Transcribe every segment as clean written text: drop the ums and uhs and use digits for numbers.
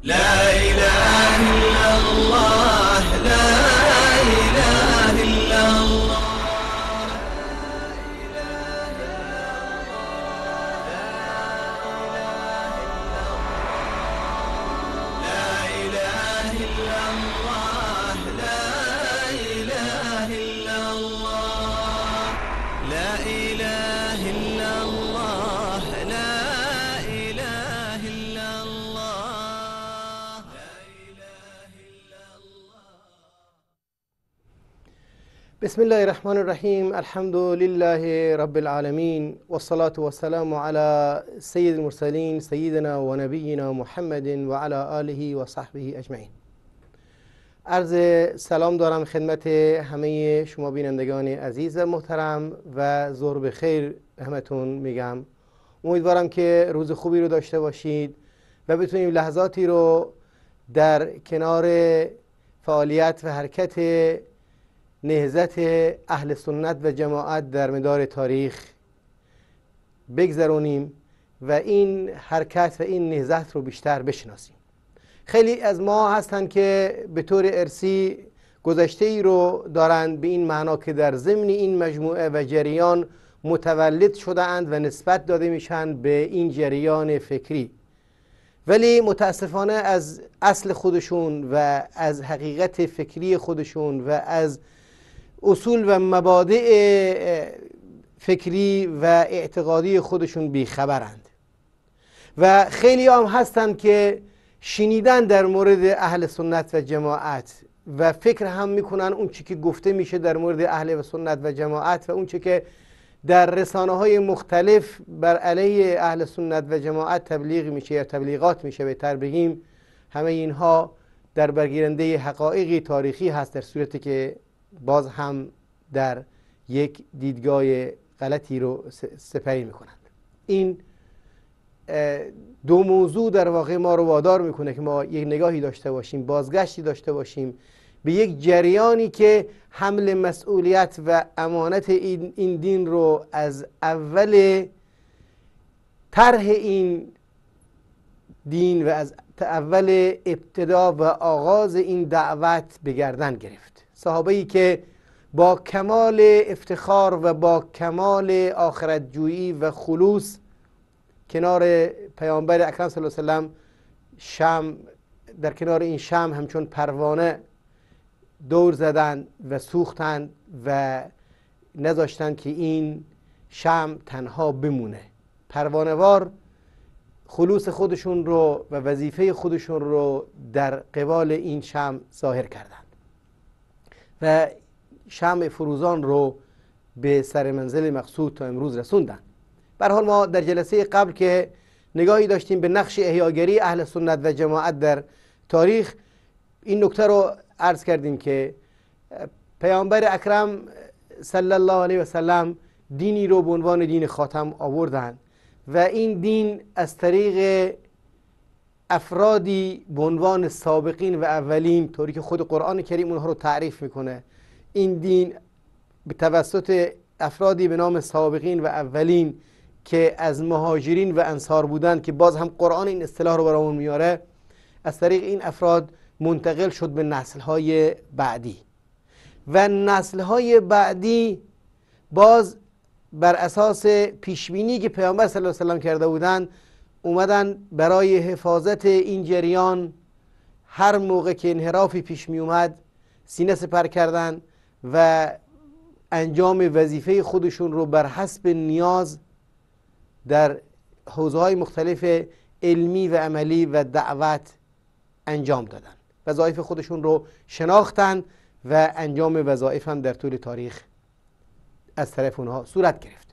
لا إله إلا الله، لا إله إلا الله. لا إله إلا الله، لا إله إلا الله. لا إله إلا الله، لا إله إلا الله. بسم الله الرحمن الرحیم. الحمد لله رب العالمین والصلاة والسلام على سید المرسلین سیدنا و نبینا محمد و علی آله و صحبه اجمعین. عرض سلام دارم خدمت همه شما بینندگان عزیز و محترم و ظهر بخیر همتون میگم. امیدوارم که روز خوبی رو داشته باشید و بتونیم لحظاتی رو در کنار فعالیت و حرکت نهضت اهل سنت و جماعت در مدار تاریخ بگذرونیم و این حرکت و این نهضت رو بیشتر بشناسیم. خیلی از ما هستند که به طور ارثی گذشته ای رو دارند به این معنا که در ضمن این مجموعه و جریان متولد شده اند و نسبت داده میشن به این جریان فکری، ولی متاسفانه از اصل خودشون و از حقیقت فکری خودشون و از اصول و مبادئ فکری و اعتقادی خودشون بیخبرند و خیلی هم هستند که شنیدن در مورد اهل سنت و جماعت و فکر هم میکنن اون چی که گفته میشه در مورد اهل سنت و جماعت و اون چی که در رسانه های مختلف بر علیه اهل سنت و جماعت تبلیغ میشه یا تبلیغات میشه بهتر بگیم، همه اینها در برگیرنده حقایقی تاریخی هست، در صورتی که باز هم در یک دیدگاه غلطی رو سپری میکنند. این دو موضوع در واقع ما رو وادار میکنه که ما یک نگاهی داشته باشیم، بازگشتی داشته باشیم به یک جریانی که حمل مسئولیت و امانت این دین رو از اول طرح این دین و از اول ابتدا و آغاز این دعوت به گردن گرفت. صحابه‌ای که با کمال افتخار و با کمال آخرتجویی و خلوص کنار پیامبر اکرم صلی الله علیه و سلم در کنار این شمع همچون پروانه دور زدند و سوختند و نذاشتند که این شمع تنها بمونه. پروانه‌وار خلوص خودشون رو و وظیفه خودشون رو در قبال این شمع ظاهر کردند و شمع فروزان رو به سر منزل مقصود تا امروز رسوندن. به هر حال ما در جلسه قبل که نگاهی داشتیم به نقش احیاگری اهل سنت و جماعت در تاریخ، این نکته رو عرض کردیم که پیامبر اکرم صلی الله علیه و سلم دینی رو به عنوان دین خاتم آوردن و این دین از طریق افرادی به عنوان سابقین و اولین، طوری که خود قرآن کریم اونها رو تعریف میکنه، این دین به توسط افرادی به نام سابقین و اولین که از مهاجرین و انصار بودند که باز هم قرآن این اصطلاح رو برامون میاره، از طریق این افراد منتقل شد به نسل‌های بعدی و نسل‌های بعدی باز بر اساس پیشبینی که پیامبر صلی الله علیه و سلم کرده بودند اومدن برای حفاظت این جریان هر موقع که انحرافی پیش می اومد سینه سپر کردن و انجام وظیفه خودشون رو بر حسب نیاز در حوزه‌های مختلف علمی و عملی و دعوت انجام دادن. وظایف خودشون رو شناختن و انجام وظایف هم در طول تاریخ از طرف اونها صورت گرفت.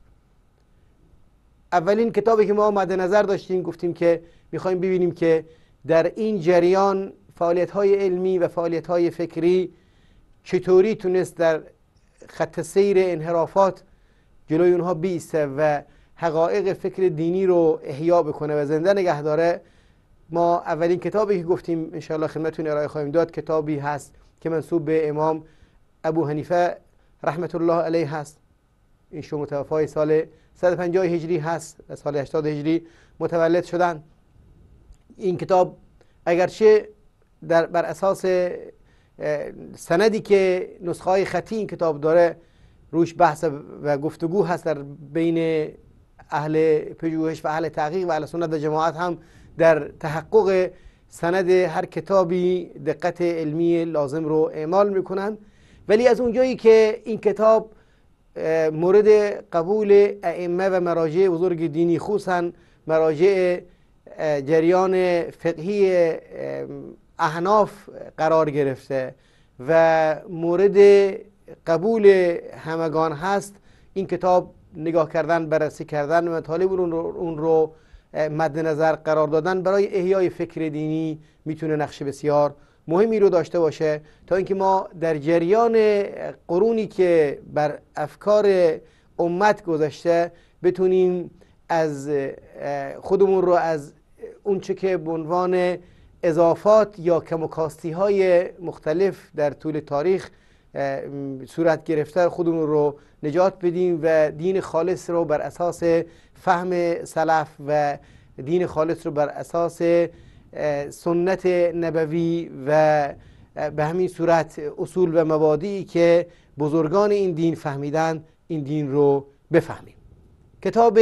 اولین کتابی که ما مد نظر داشتیم گفتیم که میخوایم ببینیم که در این جریان فعالیت‌های علمی و فعالیت‌های فکری چطوری تونست در خط سیر انحرافات جلوی اونها بیسته و حقایق فکر دینی رو احیا بکنه و زنده نگه داره. ما اولین کتابی که گفتیم انشاءالله خدمتتون ارائه خواهیم داد کتابی هست که منسوب به امام ابو حنیفه رحمت الله علیه هست. ایشون متوفای سال 150 هجری هست و سال 80 هجری متولد شدن. این کتاب اگرچه بر اساس سندی که نسخه های خطی این کتاب داره روش بحث و گفتگو هست در بین اهل پژوهش و اهل تحقیق و اهل سنت و جماعت هم در تحقق سند هر کتابی دقت علمی لازم رو اعمال میکنن. ولی از اونجایی که این کتاب مورد قبول ائمه و مراجع بزرگ دینی خصوصا مراجع جریان فقهی احناف قرار گرفته و مورد قبول همگان هست، این کتاب نگاه کردن، بررسی کردن و مطالب اون رو مد نظر قرار دادن برای احیای فکر دینی میتونه نقش بسیار مهمی رو داشته باشه، تا اینکه ما در جریان قرونی که بر افکار امت گذشته بتونیم از خودمون رو از اون چه که به عنوان اضافات یا کم و کاستی های مختلف در طول تاریخ صورت گرفته خودمون رو نجات بدیم و دین خالص رو بر اساس فهم سلف و دین خالص رو بر اساس سنت نبوی و به همین صورت اصول و مبادئی که بزرگان این دین فهمیدن این دین رو بفهمیم. کتاب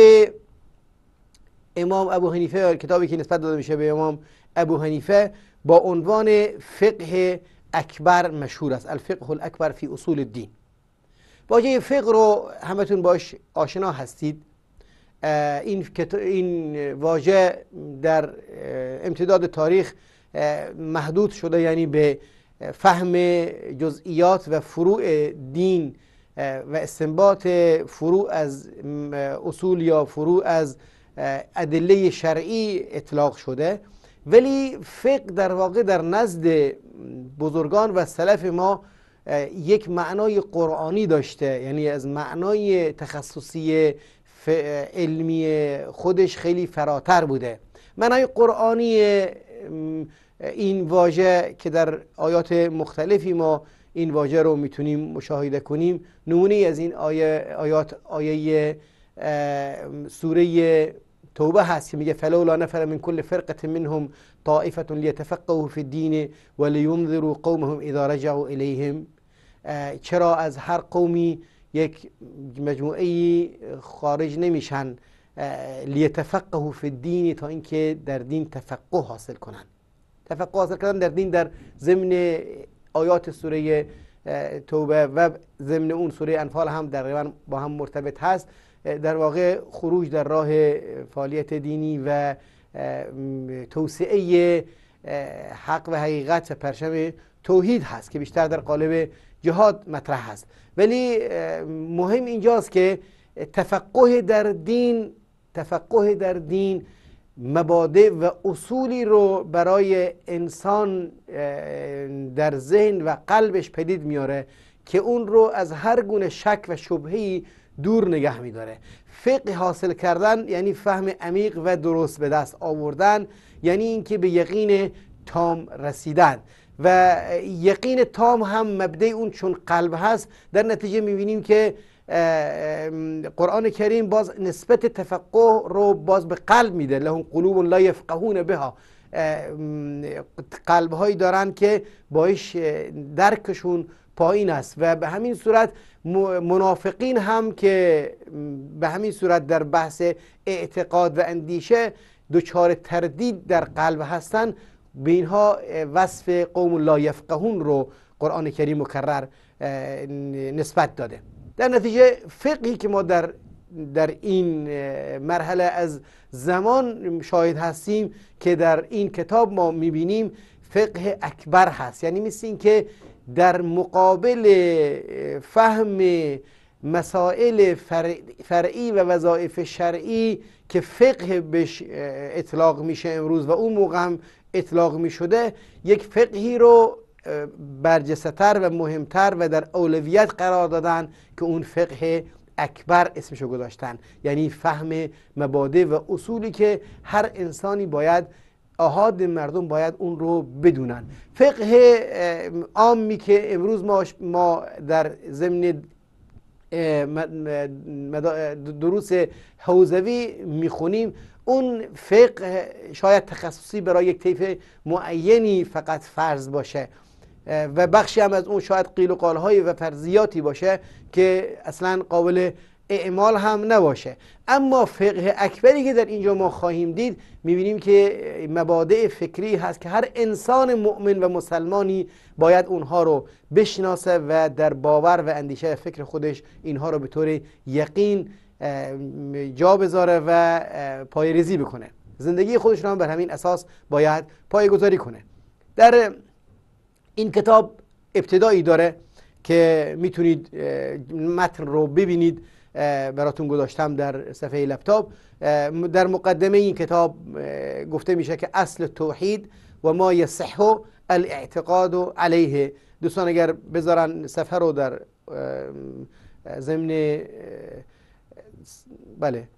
امام ابو حنیفه، کتابی که نسبت داده میشه به امام ابو حنیفه، با عنوان فقه اکبر مشهور است، الفقه الاکبر فی اصول الدین. واژه فقه رو همتون باش آشنا هستید. این واژه در امتداد تاریخ محدود شده، یعنی به فهم جزئیات و فروع دین و استنباط فروع از اصول یا فروع از ادله شرعی اطلاق شده. ولی فقه در واقع در نزد بزرگان و سلف ما یک معنای قرآنی داشته، یعنی از معنای تخصصی علمی خودش خیلی فراتر بوده. معنای قرآنی این واژه که در آیات مختلفی ما این واژه رو میتونیم مشاهده کنیم، نمونه از این آیه سوره توبه هست که میگه فلولا نفر من كل فرقة منهم طائفة ليتفقهوا في الدين ولينذروا قومهم اذا رجعوا الیهم. چرا از هر قومی یک مجموعه خارج نمیشن لیتفقهوا فی الدین، تا اینکه در دین تفقه حاصل کنن. تفقه حاصل کردن در دین در ضمن آیات سوره توبه و ضمن اون سوره انفال هم تقریبا با هم مرتبط هست. در واقع خروج در راه فعالیت دینی و توسعه حق و حقیقت و پرچم توحید هست که بیشتر در قالب جهاد مطرح هست. ولی مهم اینجاست که تفقه در دین مبادئ و اصولی رو برای انسان در ذهن و قلبش پدید میاره که اون رو از هر گونه شک و شبهه‌ای دور نگه میداره. فقه حاصل کردن یعنی فهم عمیق و درست به دست آوردن، یعنی اینکه به یقین تام رسیدن و یقین تام هم مبدأ اون چون قلب هست. در نتیجه میبینیم که قرآن کریم باز نسبت تفقه رو باز به قلب میده. لهم قلوب لا یفقهون بها، قلب هایی دارن که باش درکشون پایین است و به همین صورت منافقین هم که به همین صورت در بحث اعتقاد و اندیشه دچار تردید در قلب هستن، به اینها وصف قوم لا یفقهون رو قرآن کریم مکرر نسبت داده. در نتیجه فقهی که ما در این مرحله از زمان شاهد هستیم که در این کتاب ما میبینیم فقه اکبر هست، یعنی مثل این که در مقابل فهم مسائل فرعی و وظایف شرعی که فقه بهش اطلاق میشه امروز و اون موقع هم اطلاق میشده، یک فقهی رو برجسته‌تر و مهمتر و در اولویت قرار دادن که اون فقه اکبر اسمشو گذاشتن، یعنی فهم مبادئ و اصولی که هر انسانی باید، احاد مردم باید اون رو بدونن. فقه عامی که امروز ما در ضمن دروس حوزوی میخونیم، اون فقه شاید تخصصی برای یک طیف معینی فقط فرض باشه و بخشی هم از اون شاید قیل و قال‌های و فرضیاتی باشه که اصلا قابل اعمال هم نباشه. اما فقه اکبری که در اینجا ما خواهیم دید، میبینیم که مبادئ فکری هست که هر انسان مؤمن و مسلمانی باید اونها رو بشناسه و در باور و اندیشه فکر خودش اینها رو به طور یقین جا بذاره و پایه‌ریزی بکنه. زندگی خودش رو هم بر همین اساس باید پایه‌گذاری کنه. در این کتاب ابتدایی داره که میتونید متن رو ببینید، براتون گذاشتم در صفحه لپتاپ. در مقدمه این کتاب گفته میشه که اصل توحید و ما یصح الاعتقاد علیه. دوستان اگر بذارن صفحه رو در ضمن بله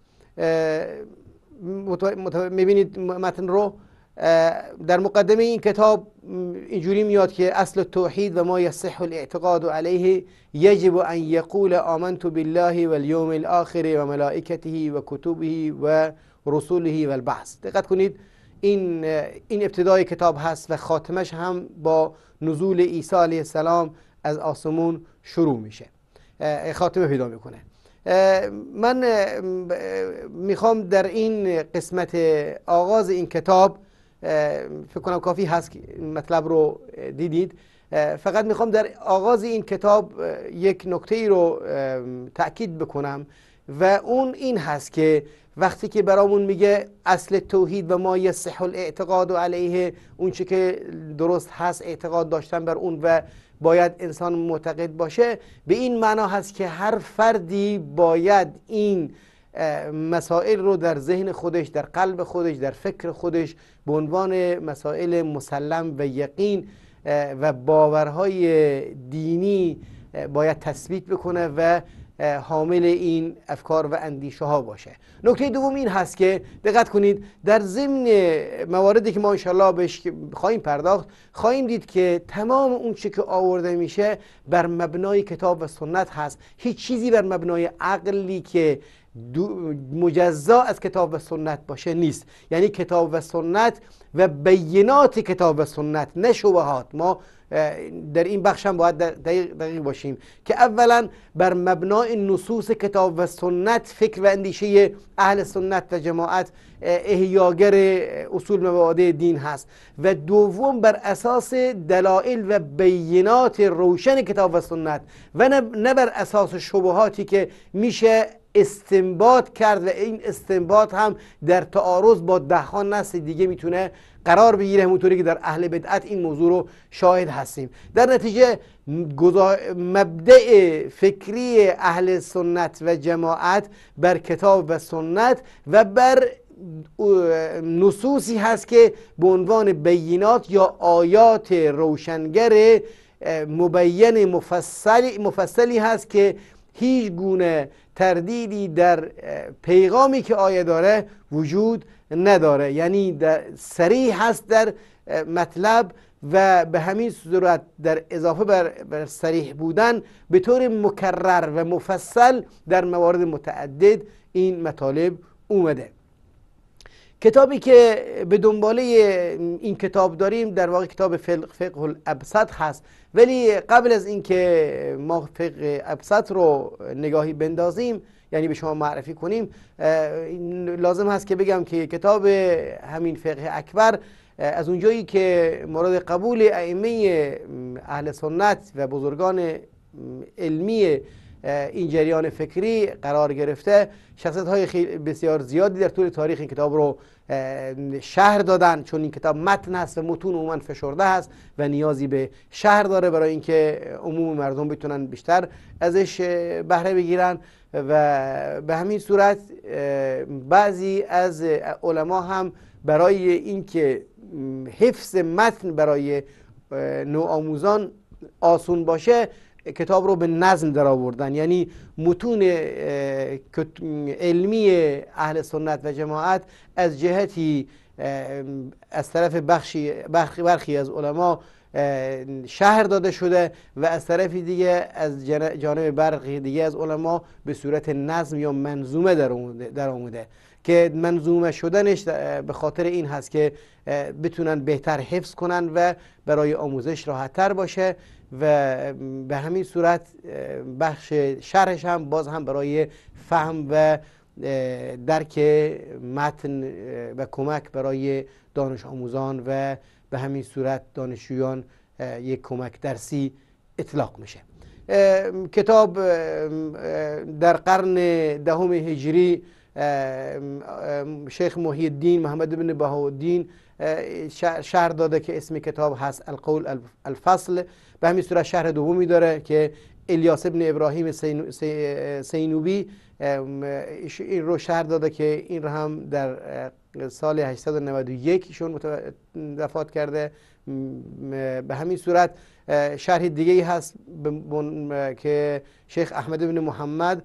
میبینید متن رو. در مقدمه این کتاب اینجوری میاد که اصل التوحید و ما یصح الاعتقاد علیه یجب ان یقول آمنت بالله والیوم الاخر و ملائکته و کتبه و رسوله و البعث. دقت کنید این ابتدای کتاب هست و خاتمش هم با نزول عیسی علیه السلام از آسمون شروع میشه، خاتمه پیدا میکنه. من میخوام در این قسمت آغاز این کتاب، فکر کنم کافی هست که مطلب رو دیدید، فقط میخوام در آغاز این کتاب یک نکته ای رو تأکید بکنم و اون این هست که وقتی که برامون میگه اصل توحید و ما یصح الاعتقاد علیه، اون چی که درست هست اعتقاد داشتن بر اون و باید انسان معتقد باشه، به این معنا هست که هر فردی باید این مسائل رو در ذهن خودش، در قلب خودش، در فکر خودش به عنوان مسائل مسلم و یقین و باورهای دینی باید تثبیت بکنه و حامل این افکار و اندیشه ها باشه. نکته دوم این هست که دقت کنید در ضمن مواردی که ما انشالله بهش خواهیم پرداخت، خواهیم دید که تمام اون چی که آورده میشه بر مبنای کتاب و سنت هست. هیچ چیزی بر مبنای عقلی که مجزا از کتاب و سنت باشه نیست. یعنی کتاب و سنت و بینات کتاب و سنت، نه شبهات. ما در این بخش هم باید دقیق باشیم که اولا بر مبنای نصوص کتاب و سنت فکر و اندیشه اهل سنت و جماعت احیاگر اصول مبادئ دین هست و دوم بر اساس دلایل و بینات روشن کتاب و سنت و نه بر اساس شبهاتی که میشه استنباط کرد و این استنباط هم در تعارض با دهها نص دیگه میتونه قرار بگیره، همونطوری که در اهل بدعت این موضوع رو شاهد هستیم. در نتیجه مبدأ فکری اهل سنت و جماعت بر کتاب و سنت و بر نصوصی هست که به عنوان بینات یا آیات روشنگر مبین مفصلی هست که هیچ گونه تردیدی در پیغامی که آیه داره وجود نداره. یعنی صریح هست در مطلب و به همین صورت در اضافه بر صریح بودن به طور مکرر و مفصل در موارد متعدد این مطالب اومده. کتابی که به دنباله این کتاب داریم در واقع کتاب فقه الابسط هست، ولی قبل از اینکه ما فقه ابسط رو نگاهی بندازیم، یعنی به شما معرفی کنیم، لازم هست که بگم که کتاب همین فقه اکبر از اونجایی که مورد قبول ائمه اهل سنت و بزرگان علمی این جریان فکری قرار گرفته، شخصیت‌های خیلی بسیار زیادی در طول تاریخ این کتاب رو شرح دادن، چون این کتاب متن هست و متون عموما فشرده هست و نیازی به شرح داره برای اینکه عموم مردم بتونن بیشتر ازش بهره بگیرن. و به همین صورت بعضی از علما هم برای اینکه حفظ متن برای نوآموزان آسون باشه کتاب رو به نظم در آوردن، یعنی متون علمی اهل سنت و جماعت از جهتی از طرف برخی از علما شرح داده شده و از طرف دیگه از جانب برخی دیگه از علما به صورت نظم یا منظومه در آمده که منظومه شدنش به خاطر این هست که بتونن بهتر حفظ کنن و برای آموزش راحت تر باشه و به همین صورت بخش شرحش هم باز هم برای فهم و درک متن و کمک برای دانش آموزان و به همین صورت دانشجویان یک کمک درسی اطلاق میشه. کتاب در قرن دهم هجری شیخ محی الدین محمد بن بهاءالدین شرح داده که اسم کتاب هست القول الفصل. به همین صورت شرح دومی داره که الیاس ابن ابراهیم سینوبی این رو شرح داده که این رو هم در سال 891 ایشون وفات کرده. به همین صورت شرح دیگه هست که شیخ احمد بن محمد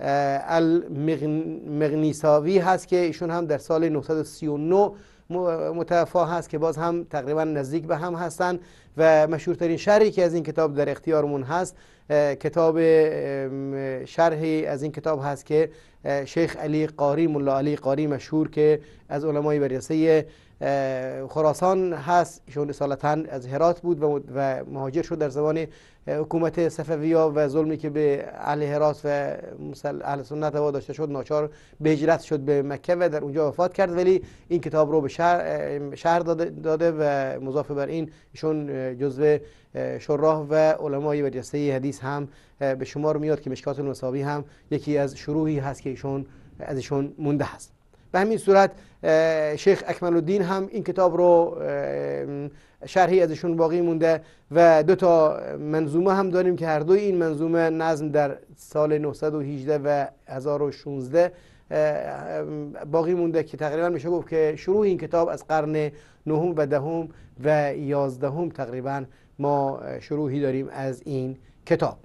المغنیساوی هست که ایشون هم در سال 939 متوفا هست که باز هم تقریبا نزدیک به هم هستن و مشهورترین شرحی که از این کتاب در اختیارمون هست کتاب شرحی از این کتاب هست که شیخ علی قاری ملا علی قاری مشهور که از علمای برجسته خراسان هست، ایشون اصالتا از هرات بود و مهاجر شد در زمان حکومت صفویه و ظلمی که به اهل هرات و اهل سنت روا داشته شد ناچار به هجرت شد به مکه و در اونجا وفات کرد، ولی این کتاب رو به شهر داده و مضاف بر این ایشون جزو شراح و علمای برجسته حدیث هم به شمار میاد که مشکات المصابیح هم یکی از شروحی هست که از ایشون مونده هست. به همین صورت شیخ اکمل الدین هم این کتاب رو شرحی ازشون باقی مونده و دو تا منظومه هم داریم که هر دوی این منظومه نظم در سال 918 و 1016 باقی مونده که تقریبا میشه گفت که شروع این کتاب از قرن نهم و دهم و 11 تقریبا ما شروعی داریم از این کتاب.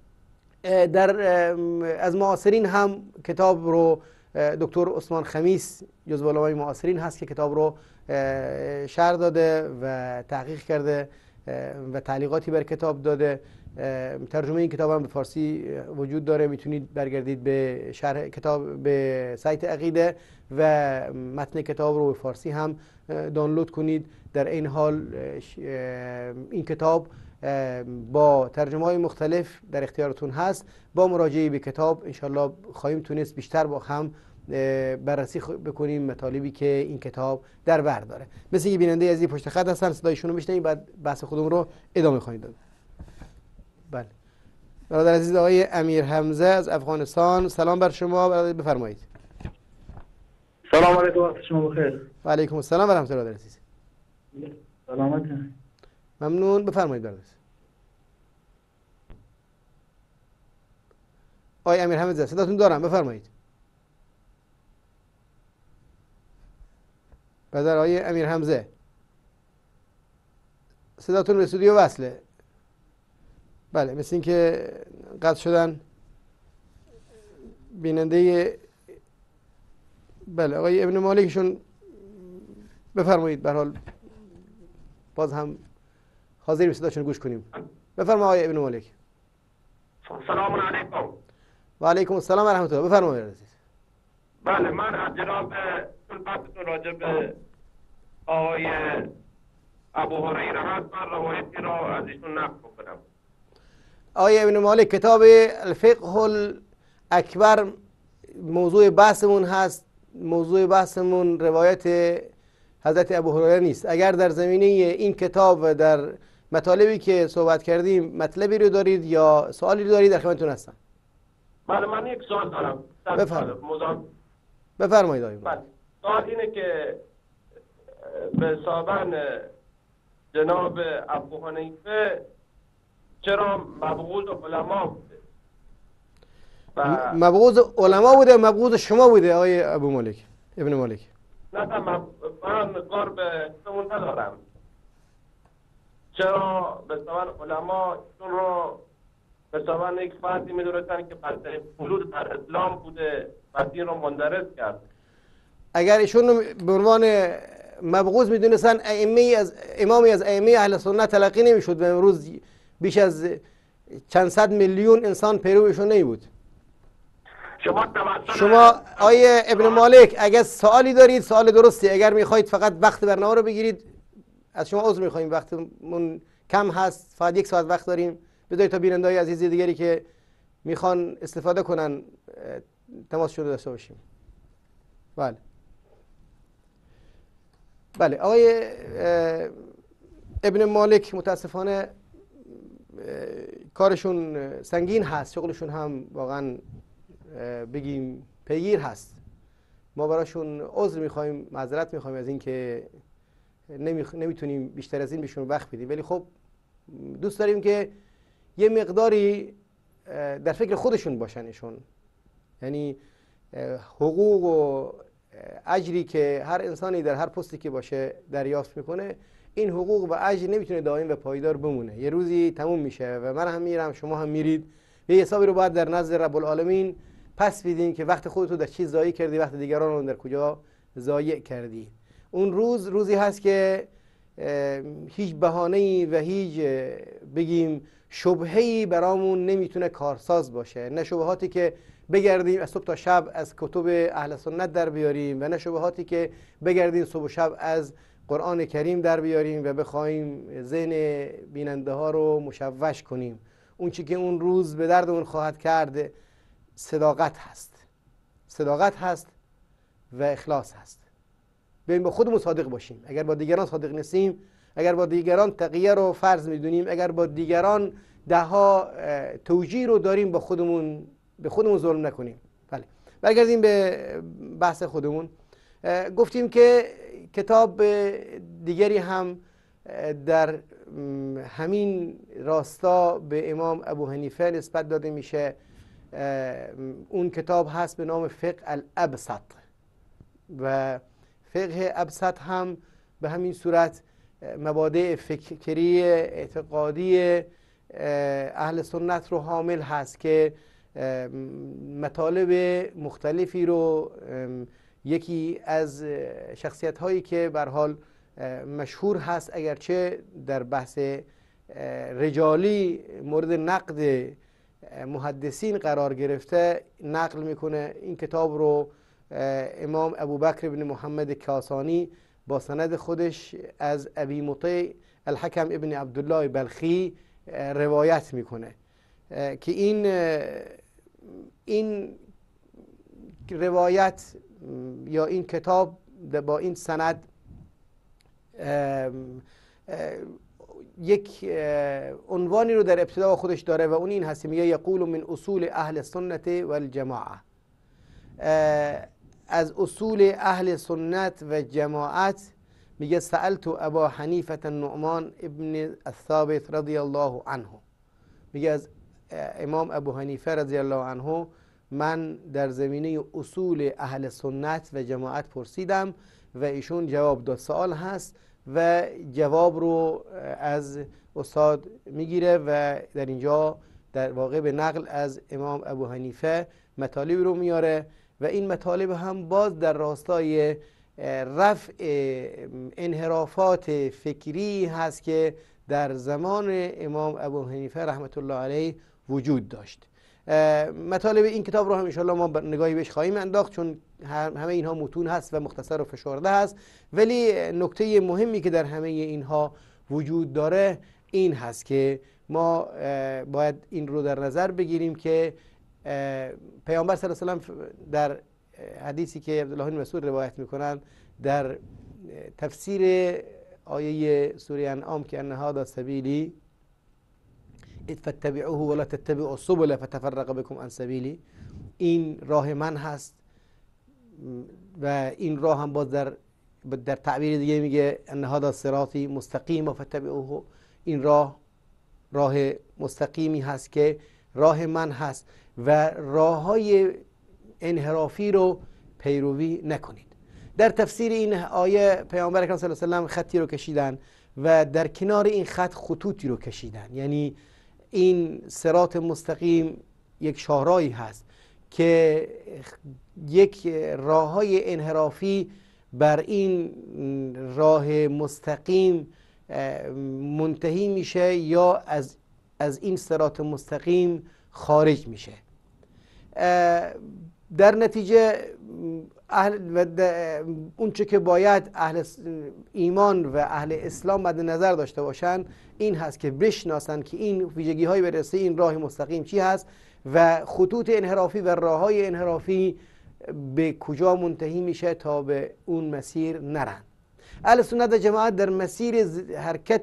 از معاصرین هم کتاب رو دکتر عثمان خمیس جزو علمای معاصرین هست که کتاب رو شرح داده و تحقیق کرده و تعلیقاتی بر کتاب داده. ترجمه این کتاب هم به فارسی وجود داره، میتونید برگردید به شرح کتاب به سایت عقیده و متن کتاب رو به فارسی هم دانلود کنید. در این حال این کتاب با ترجمه های مختلف در اختیارتون هست. با مراجعه به کتاب انشالله خواهیم تونست بیشتر با هم بررسی بکنیم مطالبی که این کتاب در بر داره. مثل که بیننده از این پشت خط هستن، صدایشون رو میشنویم، بعد بحث خودمون رو ادامه خواهیم داد. بله برادر عزیز آقای امیر حمزه از افغانستان، سلام بر شما برادر، بفرمایید. سلام علیکم، وقت شما بخیر. و علیکم السلام و رحمت الله عزیز. سلامت. ممنون، بفرمایید برادر. آقای امیر حمزه صداتون دارم، بفرمایید. برادر آقای امیر حمزه صداتون به استودیو وصله. بله مثل این که قطع شدن بیننده. بله آقای ابن مالکشون بفرمایید، به هر حال باز هم حاضریم صداشون گوش کنیم. بفرمایید آقای ابن مالک. سلام علیکم. و علیکم السلام و رحمت الله، بفرمایید عزیز. بله من از جناب صحبتتون راجع به آقای ابو هریره هست، من روایتی را از ایشون نقل کنم. آقای ابن مالک کتاب الفقه الاکبر موضوع بحثمون هست. موضوع بحثمون روایت حضرت ابو هریره نیست. اگر در زمینه این کتاب و در مطالبی که صحبت کردیم مطلبی رو دارید یا سوالی رو دارید در خدمتتون هستم. بله من یک سوال دارم. بفرمایید آقای. بله سوال اینه که به حسابن جناب ابو حنیفه چرا مبغوض علما بوده؟ مبغوض علما بوده و مبغوض شما بوده آقای ابو مالک ابن مالک؟ نه من کار به همون ندارم. چرا به حسابن علما چون رو به حسابن یک فردی میدونستن که بعد ورود در اسلام بوده و دین رو مندرس کرد؟ اگر ایشون به عنوان مبغوض میدونستن امامی از ائمه اهل سنت تلقی نمیشد و امروز بیش از چند صد میلیون انسان پیروشون نمیبود. شما آیه ابن مالک اگر سوالی دارید سوال درستی، اگر میخواید فقط وقت برنامه رو بگیرید از شما عذر میخوایم، وقتمون کم هست، فقط 1 ساعت وقت داریم. بذارید تا بیننده‌های عزیز دیگری که میخوان استفاده کنن تماسشون رو داشته باشیم. بله آقای ابن مالک متاسفانه کارشون سنگین هست، شغلشون هم واقعا بگیم پیگیر هست. ما براشون عذر میخوایم، معذرت میخوایم از این که نمیتونیم بیشتر از این بهشون وقت بدیم، ولی خب دوست داریم که یه مقداری در فکر خودشون باشن ایشون. یعنی حقوق و اجری که هر انسانی در هر پستی که باشه دریافت میکنه، این حقوق و اجر نمیتونه دائم و پایدار بمونه، یه روزی تموم میشه و من هم میرم، شما هم میرید، یه حسابی رو باید در نزد رب العالمین پس بدین که وقت خودتو در چی ضایع کردی، وقت دیگران رو در کجا ضایع کردی. اون روزی هست که هیچ بهانه‌ای و هیچ بگیم شبهه‌ای برامون نمیتونه کارساز باشه، نه شبهاتی که بگردیم از صبح تا شب از کتب اهل سنت در بیاریم و نه شبهاتی که بگردیم صبح و شب از قرآن کریم در بیاریم و بخوایم ذهن بیننده ها رو مشوش کنیم. اون چی که اون روز به دردمون خواهد کرد صداقت هست و اخلاص هست. بیاییم با خودمون صادق باشیم. اگر با دیگران صادق نیستیم، اگر با دیگران تقیه رو فرض میدونیم، اگر با دیگران دهها توجیه رو داریم، به خودمون ظلم نکنیم. بله برگردیم به بحث خودمون. گفتیم که کتاب دیگری هم در همین راستا به امام ابو حنیفه نسبت داده میشه. اون کتاب هست به نام فقه الابسط و فقه ابسط هم به همین صورت مبادئ فکری اعتقادی اهل سنت رو حامل هست که مطالب مختلفی رو یکی از شخصیت هایی که به هر حال مشهور هست اگرچه در بحث رجالی مورد نقد محدثین قرار گرفته نقل میکنه. این کتاب رو امام ابوبکر بن محمد کاسانی با سند خودش از ابی مطیع الحکم ابن عبدالله بلخی روایت میکنه که این روایت یا این کتاب با این سند یک عنوانی رو در ابتدا خودش داره و اون این هست، میگه یقول من اصول اهل سنت و الجماعه، از اصول اهل سنت و جماعت میگه سألت ابا حنیفه النعمان ابن الثابت رضی الله عنه، میگه از امام ابو حنیفه رضی الله عنه من در زمینه اصول اهل سنت و جماعت پرسیدم و ایشون جواب داد. سوال هست و جواب رو از استاد میگیره و در اینجا در واقع به نقل از امام ابو حنیفه مطالب رو میاره و این مطالب هم باز در راستای رفع انحرافات فکری هست که در زمان امام ابو حنیفه رحمت الله علیه وجود داشت. مطالب این کتاب رو هم انشاءالله ما نگاهی بهش خواهیم انداخت چون همه اینها متون هست و مختصر و فشرده هست، ولی نکته مهمی که در همه اینها وجود داره این هست که ما باید این رو در نظر بگیریم که پیامبر صلی الله علیه و سلم در حدیثی که عبدالله بن مسعود روایت میکنند در تفسیر آیه سوره انعام که ان هذا سبیلی فاتبعوه ولا تتبعوا السبل فتفرق بكم عن سبیلی، این راه من هست و این راه هم باز در تعبیر دیگه میگه ان هذا صراطی مستقیم فتبعوه، این راه مستقیمی هست که راه من هست و راههای انحرافی رو پیروی نکنید. در تفسیر این آیه پیامبر اکرم صلی الله علیه و سلم خطی رو کشیدن و در کنار این خط خطوطی رو کشیدن، یعنی این صراط مستقیم یک شاهراهی هست که یک راههای انحرافی بر این راه مستقیم منتهی میشه یا از این صراط مستقیم خارج میشه. در نتیجه اونچه که باید اهل ایمان و اهل اسلام مد نظر داشته باشن این هست که بشناسن که این ویژگی های برسه این راه مستقیم چی هست و خطوط انحرافی و راه های انحرافی به کجا منتهی میشه تا به اون مسیر نرن. اهل سنت و جماعت در مسیر حرکت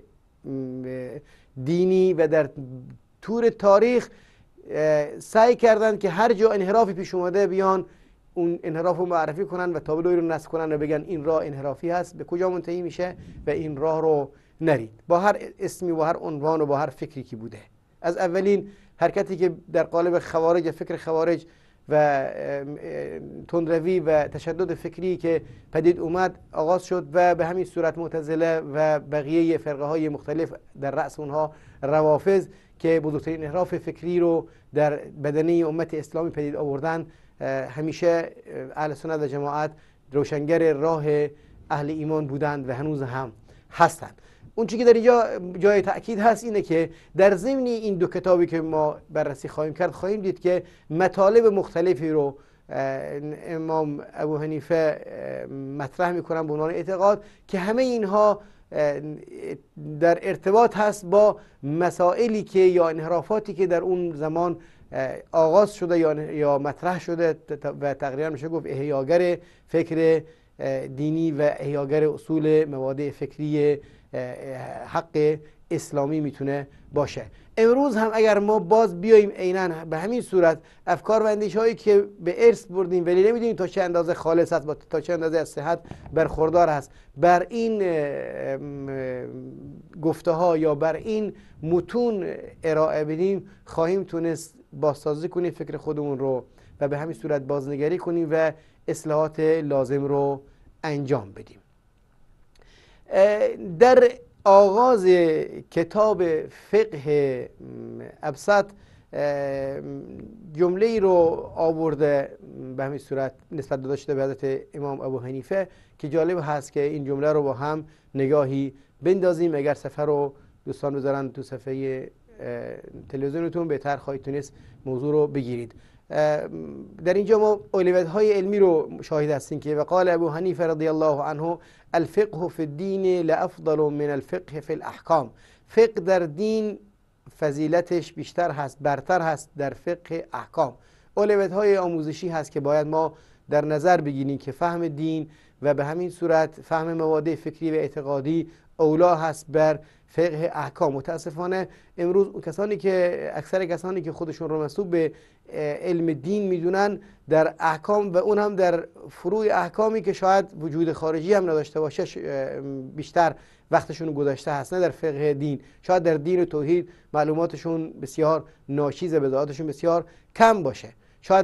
دینی و در طور تاریخ سعی کردند که هر جا انحرافی پیش اومده بیان اون انحراف رو معرفی کنن و تابلوی رو نصب کنن و بگن این راه انحرافی هست، به کجا منتهی میشه و این راه رو نرید، با هر اسمی و هر عنوان و با هر فکری که بوده. از اولین حرکتی که در قالب خوارج، فکر خوارج و تندروی و تشدد فکری که پدید اومد آغاز شد و به همین صورت معتزله و بقیه فرقه های مختلف در رأس اونها روافض که بزرگترین انحراف فکری رو در بدنه امت اسلامی پدید آوردن، همیشه اهل سنت و جماعت روشنگر راه اهل ایمان بودند و هنوز هم هستند. اون چیزی که در اینجا جای تأکید هست اینه که در ضمن این دو کتابی که ما بررسی خواهیم کرد خواهیم دید که مطالب مختلفی رو امام ابو حنیفه مطرح میکنن به عنوان اعتقاد که همه اینها در ارتباط هست با مسائلی که یا انحرافاتی که در اون زمان آغاز شده یا مطرح شده و تقریبا میشه گفت احیاگر فکر دینی و احیاگر اصول مبادئ فکری حق اسلامی میتونه باشه. امروز هم اگر ما باز بیاییم عیناً به همین صورت افکار و اندیشه‌هایی که به ارث بردیم ولی نمیدونیم تا چه اندازه خالص است، تا چه اندازه از صحت برخوردار است، بر این گفته ها یا بر این متون ارائه بدیم، خواهیم تونست بازسازی کنیم فکر خودمون رو و به همین صورت بازنگری کنیم و اصلاحات لازم رو انجام بدیم. در آغاز کتاب فقه ابسط جمله ای رو آورده به همین صورت نسبت داشته به حضرت امام ابو حنیفه که جالب هست که این جمله رو با هم نگاهی بندازیم. اگر صفحه رو دوستان بذارن تو صفحه تلویزیونتون بهتر خواهید تونست موضوع رو بگیرید. در اینجا ما اولویت‌های علمی رو شاهد هستیم که وقال ابو حنیفه رضی الله عنه الفقه فی الدین لافضل من الفقه فی الاحکام. فقه در دین فضیلتش بیشتر هست، برتر هست در فقه احکام. اولویت‌های آموزشی هست که باید ما در نظر بگیریم که فهم دین و به همین صورت فهم مبادئ فکری و اعتقادی اولا هست بر فقه احکام. متاسفانه امروز اکثر کسانی که خودشون رو مسئول به علم دین میدونن در احکام و اون هم در فروع احکامی که شاید وجود خارجی هم نداشته باشه بیشتر وقتشون گذاشته هست، نه در فقه دین. شاید در دین و توحید معلوماتشون بسیار ناچیزه، بضاعتشون بسیار کم باشه. شاید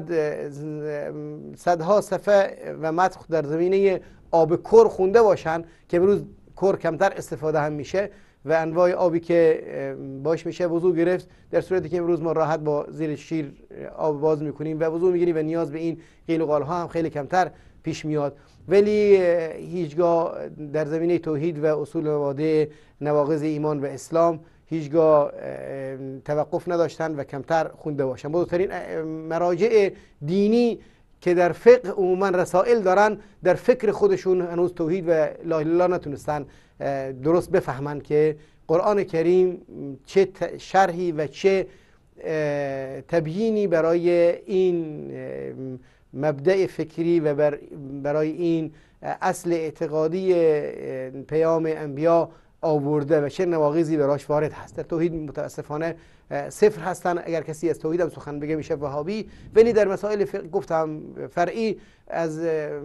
صدها صفحه و متن در زمینه آب کر خونده باشن که امروز کر کمتر استفاده هم میشه و انواع آبی که باش میشه وضو گرفت، در صورتی که امروز ما راحت با زیر شیر آب باز میکنیم و وضو میگیریم و نیاز به این قیل و قال ها هم خیلی کمتر پیش میاد. ولی هیچگاه در زمینه توحید و اصول مبادئ نواقض ایمان و اسلام هیچگاه توقف نداشتن و کمتر خونده باشن. بزرگترین مراجع دینی که در فقه عموما رسائل دارن، در فکر خودشون هنوز توحید و لا اله الا الله نتونستن درست بفهمن که قرآن کریم چه شرحی و چه تبیینی برای این مبدأ فکری و برای این اصل اعتقادی پیام انبیا آورده و چه نواقضی براش وارد هست. در توحید متاسفانه صفر هستن. اگر کسی از توحید هم سخن بگه میشه وهابی، ولی در مسائل گفتم فرعی، از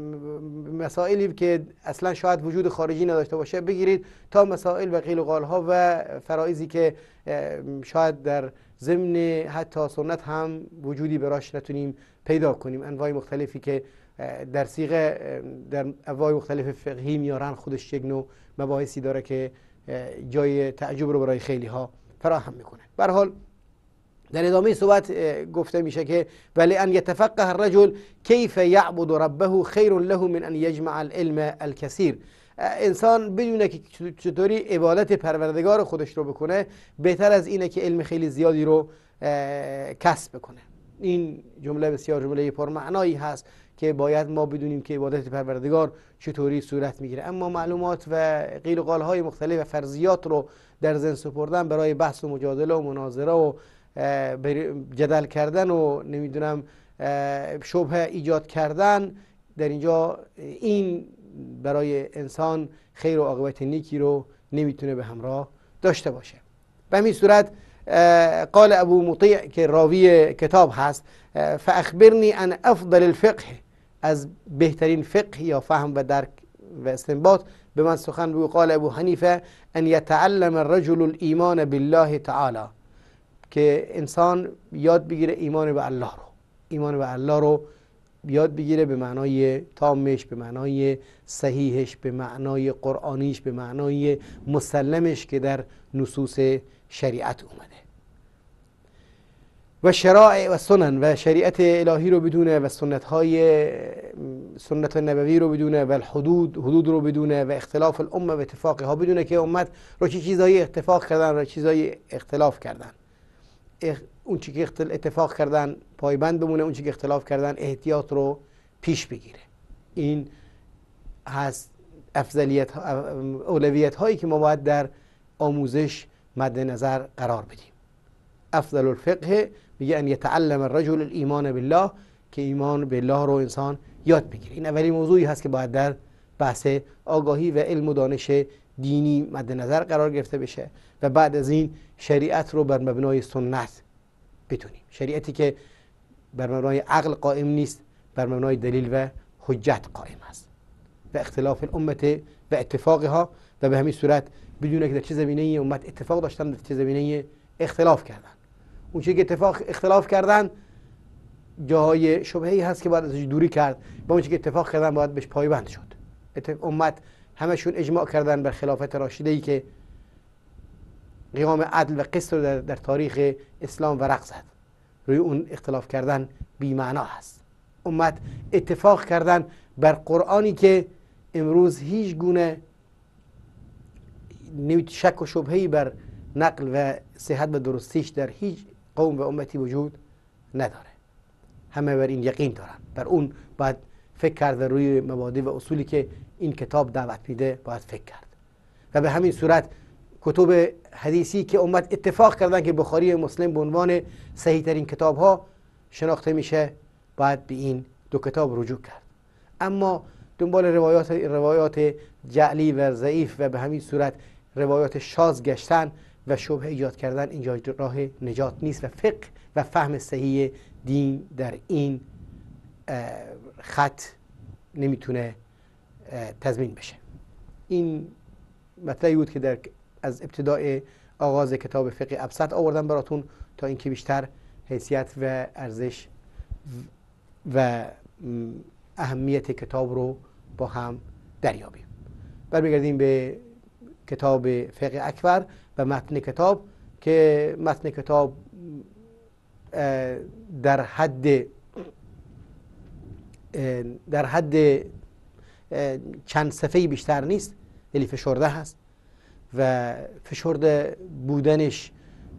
مسائلی که اصلا شاید وجود خارجی نداشته باشه بگیرید تا مسائل و قیل و قال ها و فرائضی که شاید در ضمن حتی سنت هم وجودی براش نتونیم پیدا کنیم. انواع مختلفی که در صیغه در انواع مختلف فقهی میارن خودش یک نوع مباحثی داره که جای تعجب رو برای خیلی ها فراهم میکنه. به هر حال در ادامه صحبت گفته میشه که ولی ان یتفقه الرجل کیف یعبد ربه خیر له من ان یجمع العلم الکثیر. انسان بدونه که چطوری عبادت پروردگار خودش رو بکنه بهتر از اینه که علم خیلی زیادی رو کسب بکنه. این جمله بسیار جمله پرمعنایی هست که باید ما بدونیم که عبادت پروردگار چطوری صورت میگیره. اما معلومات و قیل و قالهای مختلف و فرضیات رو در ذهن سپردن برای بحث و مجادله و مناظره و جدل کردن و نمیدونم شبهه ایجاد کردن، در اینجا این برای انسان خیر و عاقبت نیکی رو نمیتونه به همراه داشته باشه. به همین صورت قال ابو مطیع که راوی کتاب هست فاخبرنی عن افضل الفقه، از بهترین فقه یا فهم و درک و استنباط به من سخن بگو. قال ابو حنیفه ان یتعلم الرجل الایمان بالله تعالی، که انسان یاد بگیره ایمان به الله رو، ایمان به الله رو یاد بگیره به معنای تامش، به معنای صحیحش، به معنای قرآنیش، به معنای مسلمش که در نصوص شریعت اومده. و شرائع و سنن، و شریعت الهی رو بدونه و سنت نبوی رو بدونه و حدود رو بدونه و اختلاف الامه و اتفاقها بدونه که امت رو چه چیزایی اتفاق کردن و چیزایی اختلاف کردن. اون چی که اتفاق کردن پایبند بمونه، اون چی که اختلاف کردن احتیاط رو پیش بگیره. این هست افضلیت اولویت هایی که ما باید در آموزش مد نظر قرار بدیم. افضل الفقه میگه ان یتعلم الرجل الایمان بالله، که ایمان بالله رو انسان یاد بگیره. این اولین موضوعی هست که باید در بحث آگاهی و علم و دانش دینی مد نظر قرار گرفته بشه و بعد از این شریعت رو بر مبنای سنت بدونیم، شریعتی که بر مبنای عقل قائم نیست، بر مبنای دلیل و حجت قائم است و اختلاف الامت و اتفاقها، و به همین صورت بدونه که در چه زمینه امت اتفاق داشتن، در چه زمینه اختلاف کردن. اون چیزی که اختلاف کردن جاهای شبهه‌ای هست که باید ازش دوری کرد، با اون چیزی که اتفاق کردن باید بهش پایبند شد. امت همشون اجماع کردن بر خلافت راشده‌ای که قیام عدل و قسط رو در تاریخ اسلام ورق زد. روی اون اختلاف کردن بی معنا هست. امت اتفاق کردن بر قرآنی که امروز هیچ گونه شک و شبهه‌ای بر نقل و صحت و درستیش در هیچ قوم و امتی وجود نداره. همه بر این یقین دارن. بر اون باید فکر کرد و روی مبادی و اصولی که این کتاب دعوت میده باید فکر کرد. و به همین صورت کتب حدیثی که امت اتفاق کردن که بخاری و مسلم به عنوان صحیح ترین کتاب ها شناخته میشه، باید به این دو کتاب رجوع کرد. اما دنبال روایات جعلی و ضعیف و به همین صورت روایات شاذ گشتن و شبهه ایجاد کردن اینجا راه نجات نیست و فقه و فهم صحیح دین در این خط نمیتونه تضمین بشه. این مطلبی بود که از ابتدای آغاز کتاب فقه ابسط آوردم براتون تا اینکه بیشتر حیثیت و ارزش و اهمیت کتاب رو با هم دریابیم. برمیگردیم به کتاب فقه اکبر و متن کتاب که متن کتاب در حد چند صفحه‌ای بیشتر نیست، ولی فشرده هست و فشرده بودنش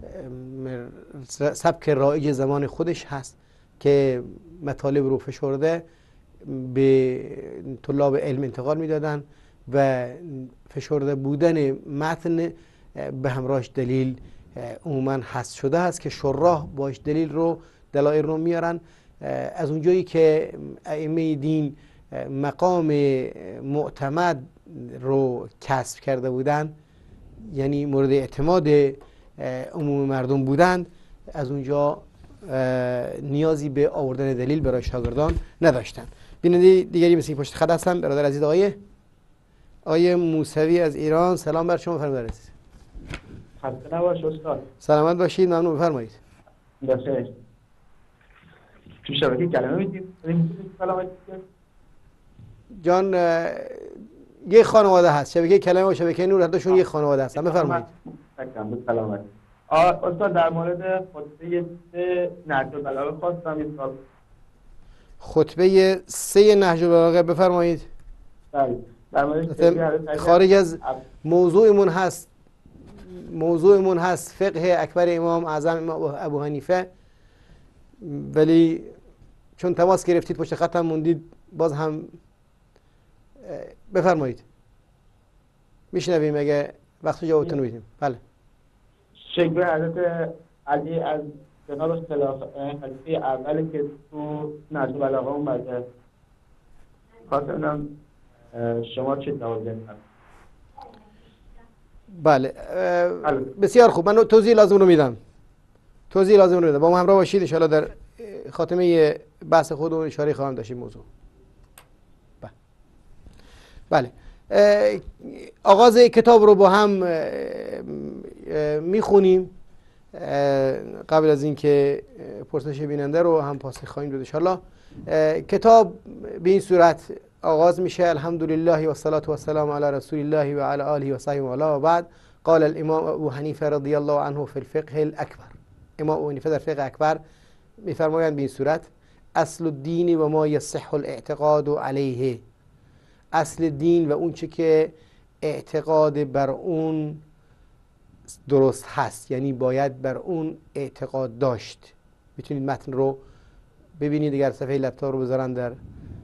سبک رایج زمان خودش هست که مطالب رو فشرده به طلاب علم انتقال میدادن و فشرده بودن متن به همراهش دلیل عموما حذف شده است که شراح باش دلایل رو میارن. از اونجایی که ائمه دین مقام معتمد رو کسب کرده بودن، یعنی مورد اعتماد عموم مردم بودند، از اونجا نیازی به آوردن دلیل برای شاگردان نداشتن. بیننده دیگری مثل پشت خط هستم، برادر عزیز آقای موسوی از ایران. سلام بر شما فرمایید عزیز. خسته نباش استاد. سلامت باشید، ممنون، بفرمایید. بخیر. تو شبکه کلمه میدیم سلامت جان. یک خانواده هست، شبکه کلمه و شبکه نور هر دوشون یک خانواده هستن. بفرمایید. سلامت. استاد در مورد خطبه نهج البلاغه خواستم یه سوال. خطبه 3 نهج البلاغه بفرمایید. بله در مورد خارج از موضوعمون هست فقه اکبر امام اعظم ابو حنیفه، ولی چون تماس گرفتید پشت خطم موندید باز هم بفرمایید میشنویم اگه وقت جوابتون رو بدیم. بله. شکوه حضرت علی از جناب خلیفه اولی که تو نهج البلاغه اومده، خواستم شما چه جواب بدید؟ بله بسیار خوب، من توضیح لازم رو میدم. با ما همراه باشید، ان شاء الله در خاتمه بحث خودمون اشاره خواهم داشت موضوع. بله آغاز کتاب رو با هم میخونیم قبل از اینکه پرسش بیننده رو هم پاسخ خواهیم داد ان شاء الله. کتاب به این صورت آغاز میشه: الحمدلله و الصلاة و السلام علی رسول الله و علی آله و صحبه و بعد. قال الامام ابو حنیفه رضی الله عنه فی الفقه الاکبر. امام ابو حنیفه در فقه اکبر میفرمایند به این صورت: اصل الدین و ما یصح الاعتقاد علیه. اصل دین و اون چه که اعتقاد بر اون درست هست، یعنی باید بر اون اعتقاد داشت. میتونید متن رو ببینید، اگر صفحه لپتاپ رو بذارن در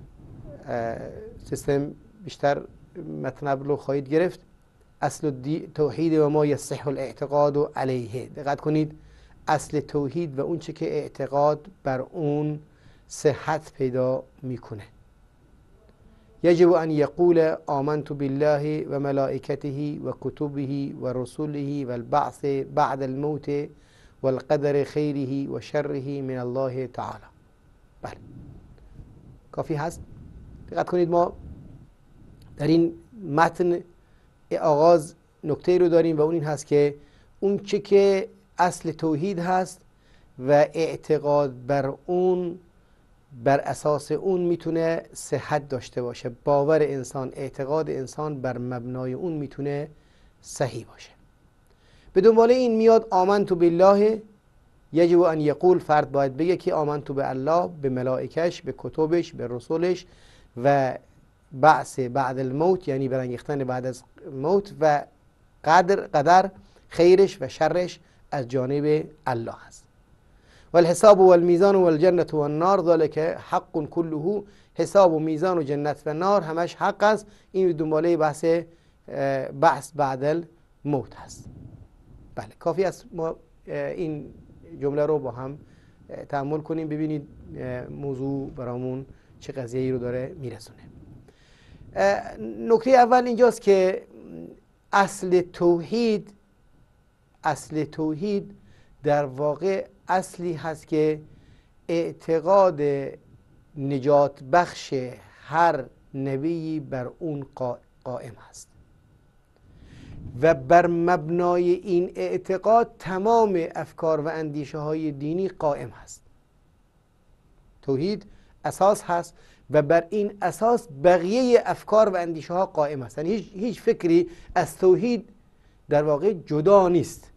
سیستم بیشتر متن رو خواهید گرفت. اصل توحید و ما یصح الاعتقاد علیه. دقت کنید، اصل توحید و اون چه که اعتقاد بر اون صحت پیدا میکنه. یجب ان یقول آمنت بالله و ملائکته و کتبه و رسوله و البعث بعد الموت و القدر خیره و شره من الله تعالی. بله کافی هست. دقت کنید، ما در این متن آغاز نکته رو داریم و اون این هست که اون چه که اصل توحید هست و اعتقاد بر اون، بر اساس اون میتونه صحت داشته باشه. باور انسان، اعتقاد انسان بر مبنای اون میتونه صحیح باشه. به دنبال این میاد آمنت بالله. یجب ان یقول، فرد باید بگه که آمنت به الله، به ملائکش، به کتبش، به رسولش و بعث بعد الموت، یعنی برانگیختن بعد از موت، و قدر خیرش و شرش از جانب الله است. والحساب والمیزان والجنة والنار ذلك حق كله. حساب و میزان و جنت و نار همش حق است. این دنباله بحث بعد الموت هست. بله کافی است ما این جمله رو با هم تأمل کنیم، ببینید موضوع برامون چه قضیه‌ای رو داره میرسونه. نکته اول اینجاست که اصل توحید در واقع اصلی هست که اعتقاد نجات بخش هر نبی بر اون قائم است و بر مبنای این اعتقاد تمام افکار و اندیشه های دینی قائم هست. توحید اساس هست و بر این اساس بقیه افکار و اندیشه ها قائم هستند. هیچ فکری از توحید در واقع جدا نیست.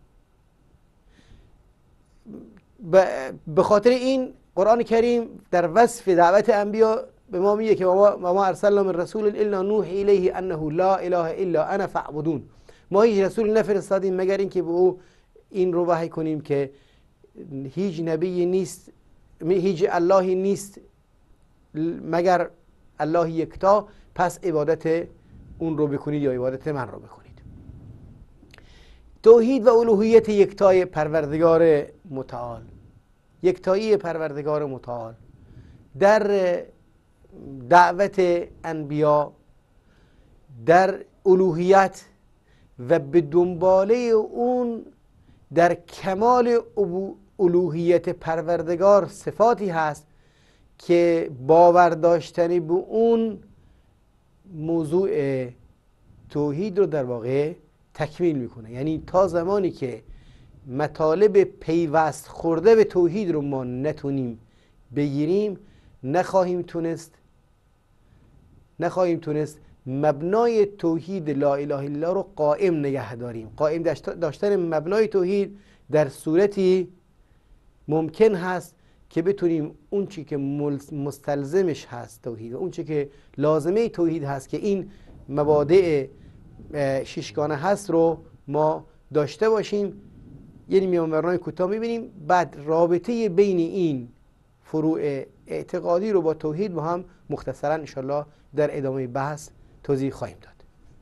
به خاطر این قرآن کریم در وصف دعوت انبیا به ما میگه که ما ارسلنا من رسول الا نوحی الیه انه لا اله الا انا فاعبدون. ما هیچ رسول نفرستادیم مگر اینکه به او این رو وحی کنیم که هیچ نبی نیست، هیچ الهی نیست مگر الله یکتا، پس عبادت اون رو بکنید یا عبادت من رو بکنید. توحید و الوهیت یکتای پروردگار متعال، یکتایی پروردگار متعال در دعوت انبیا، در الوهیت و به دنباله اون در کمال الوهیت پروردگار صفاتی هست که باور داشتنی به اون موضوع توحید رو در واقع تکمیل میکنه. یعنی تا زمانی که مطالب پیوست خورده به توحید رو ما نتونیم بگیریم، نخواهیم تونست مبنای توحید لا اله الا الله رو قائم نگه داریم. قائم داشتن مبنای توحید در صورتی ممکن هست که بتونیم اون چی که مستلزمش هست توحید و اون چی که لازمه توحید هست که این مبادئ ششگانه هست رو ما داشته باشیم. یعنی میانبرنامه کوتاه میبینیم، بعد رابطه بین این فروع اعتقادی رو با توحید با هم مختصرا انشالله در ادامه بحث توضیح خواهیم داد.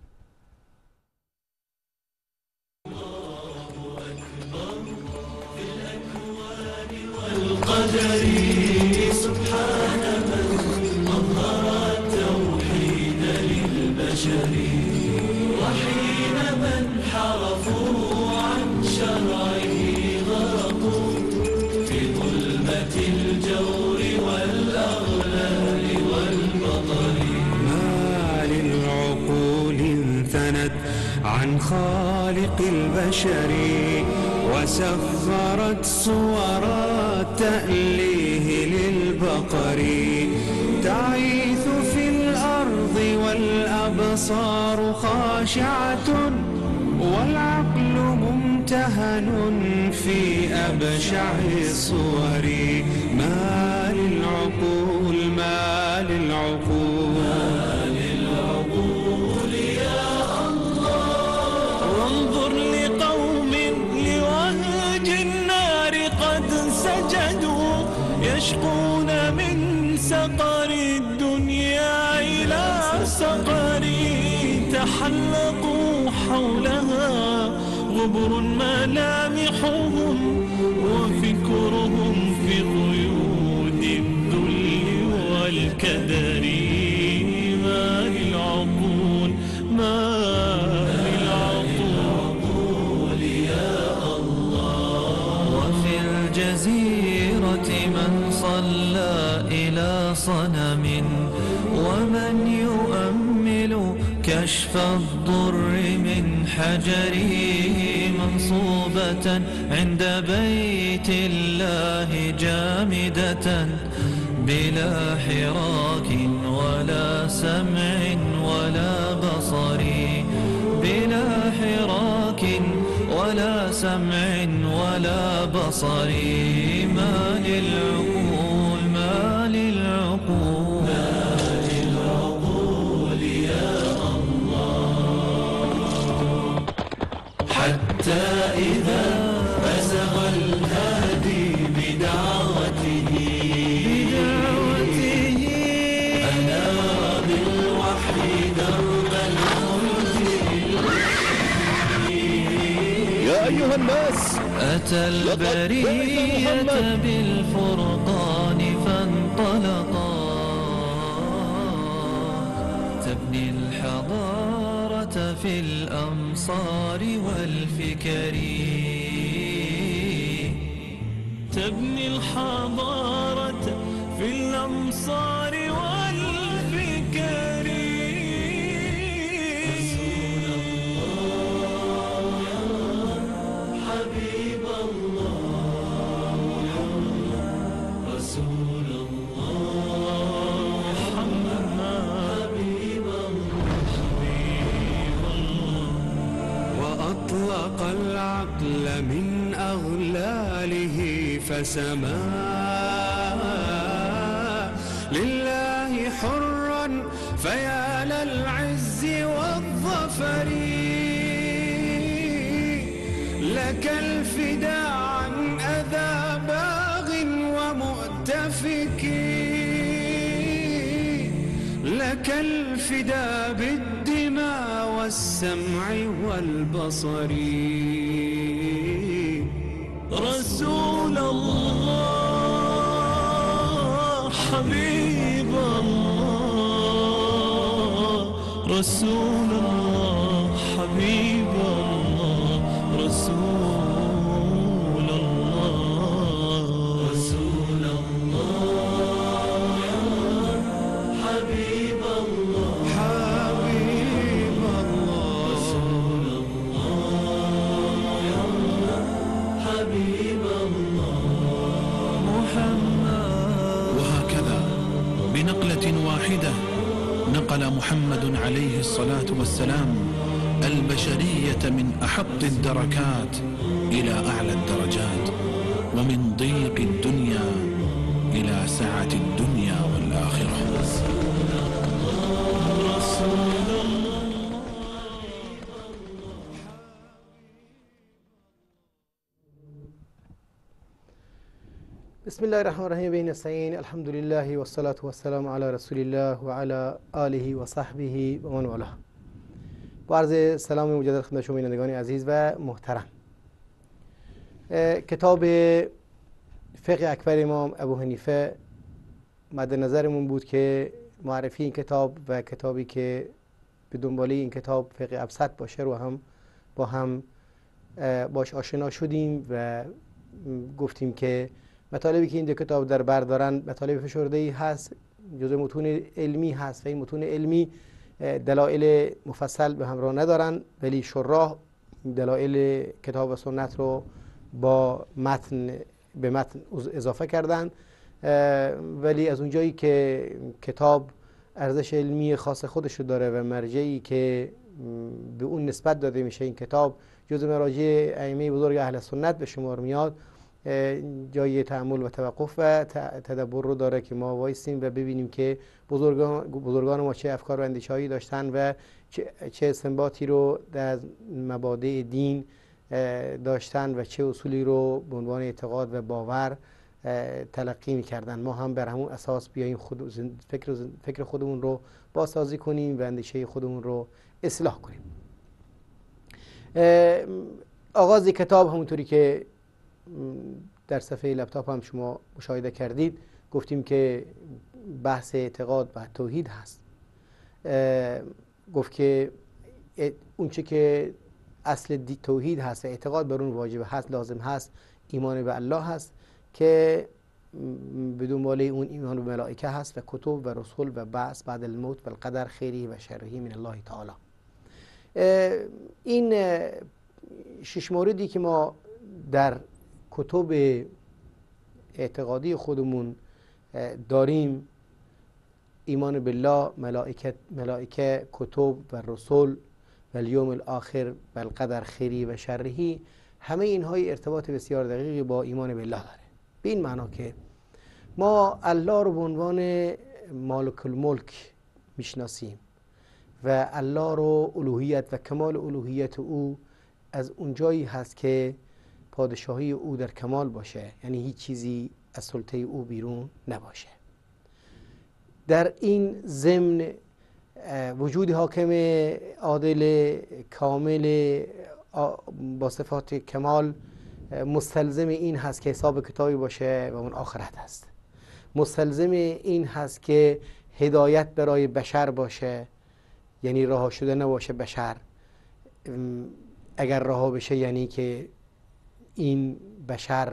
القدر سبحان من أظهر التوحيد للبشر وحين من حرفوا عن شرعه غرقوا في ظلمة الجور والأغلال والبطر. ما للعقول انثنت عن خالق البشر وسخرت صور التأليه للبقر تعيث في الأرض والأبصار خاشعة والعقل ممتهن في أبشع الصور. ما للعقول ما للعقول يا الله. وانظر لقوم لوهج النار قد سجدوا يشقون من سقر الدنيا إلى سقر تحلقوا حولها غبر ملامحهم وفكرهم في قيود الذل والكدر. ما للعقول ما للعقول يا الله. وفي الجزيرة من صلى إلى صنم ومن يؤمل كشف الضر من حجره منصوبة عند بيت الله جامدة بلا حراك ولا سمع ولا بصر بلا حراك ولا سمع ولا بصر. ما للعقول ما للعقول حتى إذا بزغ الهادي بدعوته أنار بالوحي درب الخلد. يا أيها الناس أتى البرية بالفرقان فانطلقا تبني الحضارة في الأمصار والفكر تبني الحضارة في الأمصار والفكر. رسول الله حبيب الله رسول الله محمد حبيب الله. وأطلق العقل من أغلاله فسما لله حرا فيا للعز والظفر. لك الفداء عن أذى باغ ومؤتفك لك الفداء بالدماء والسمع والبصر. رسول الله حبيب الله رسول الله حبيب الله رسول الله رسول الله حبيب الله حبيب الله رسول الله حبيب الله محمد. وهكذا بنقلة واحدة نقل محمد عليه الصلاة والسلام البشرية من أحط الدركات إلى أعلى الدرجات، ومن ضيق الدنيا إلى سعة الدنيا والآخرة. بسم الله الرحمن الرحیم. به نستعین. الحمد لله و الصلاة و السلام علی رسول الله و علی آله و صحبه و من والاه. با عرض سلام مجدد خدمت شما بینندگان عزیز و محترم. کتاب فقه اکبر امام ابو حنیفه مد نظرمون بود که معرفی این کتاب و کتابی که به دنباله این کتاب فقه ابسط باشه رو هم با هم باش آشنا شدیم و گفتیم که مطالبی که این دو کتاب در بر دارن مطالب فشرده‌ای هست، جزء متون علمی هست و این متون علمی دلایل مفصل به همراه ندارن، ولی شراح دلایل کتاب و سنت رو با به متن اضافه کردن. ولی از اونجایی که کتاب ارزش علمی خاص خودش رو داره و مرجعی که به اون نسبت داده میشه این کتاب جزء مراجع ائمه بزرگ اهل سنت به شمار میاد، جای تأمل و توقف و تدبر رو داره که ما وایسیم و ببینیم که بزرگان ما چه افکار و اندیشه‌هایی داشتن و چه استنباطی رو در مبادئ دین داشتن و چه اصولی رو به عنوان اعتقاد و باور تلقی می‌کردن. ما هم بر همون اساس بیاییم فکر خودمون رو بازسازی کنیم و اندیشه خودمون رو اصلاح کنیم. آغاز کتاب همونطوری که در صفحه لپتاپ هم شما مشاهده کردید گفتیم که بحث اعتقاد و توحید هست. گفت که اونچه که اصل توحید هست و اعتقاد بر اون واجب هست، لازم هست، ایمان به الله هست که بدون باله اون ایمان به ملائکه هست و کتب و رسول و بعث بعد الموت و القدر خیری و شرهی من الله تعالی. این 6 موردی که ما در کتب اعتقادی خودمون داریم، ایمان بالله، ملائکه، کتب و رسول و الیوم الاخر و القدر خیری و شرهی، همه اینها ارتباط بسیار دقیقی با ایمان بالله داره. به این معنا که ما الله رو به عنوان مالک الملک میشناسیم و الله رو الوهیت و کمال الوهیت او از اونجایی هست که پادشاهی او در کمال باشه، یعنی هیچ چیزی از سلطه او بیرون نباشه. در این ضمن وجود حاکم عادل کامل با صفات کمال مستلزم این هست که حساب کتابی باشه و اون آخرت هست. مستلزم این هست که هدایت برای بشر باشه، یعنی رها شده نباشه بشر. اگر رها بشه یعنی که این بشر